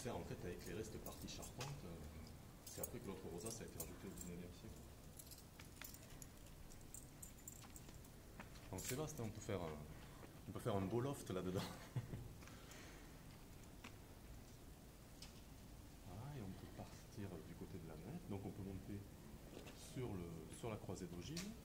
sert en fait à éclairer cette partie charpente. C'est après que l'autre rosace a été rajouté au 19e siècle. Donc c'est vaste, hein, on peut faire un beau loft là-dedans. Ah, et on peut partir du côté de la nef, donc on peut monter sur la croisée d'ogive.